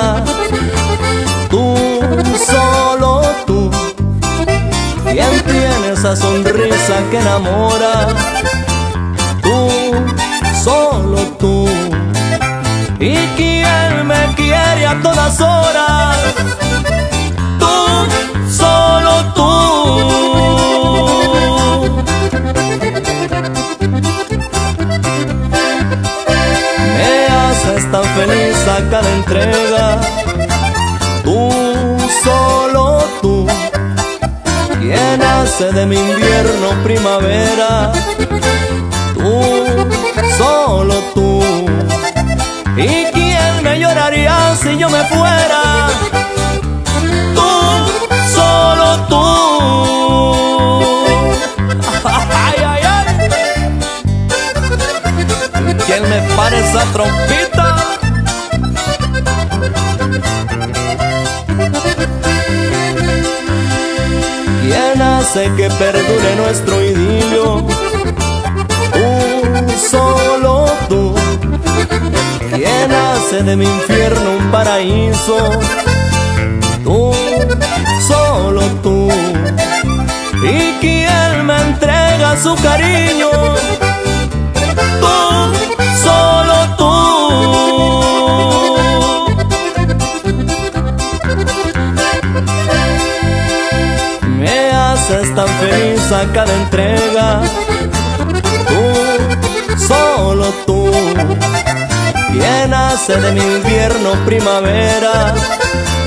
Tú, solo tú, quien tiene esa sonrisa que enamora. Tú, solo tú, y quien me quiere a todas horas. Tú, solo tú. Me haces tan feliz a cada entrega. Tú, solo tú, quien hace de mi invierno primavera. Tú, solo tú, y quién me lloraría si yo me fuera. Tú, solo tú. Ay, ay, ay. ¿Quién me para esa trompita? ¿Quién hace que perdure nuestro idilio? Tú, solo tú, quien hace de mi infierno un paraíso. Tú, solo tú, y quien me entrega su cariño. Tú, solo tú. Me haces tan feliz a cada entrega. Tú, solo tú, quien hace de mi invierno primavera.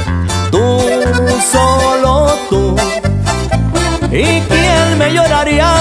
Tú, solo tú, y quién me lloraría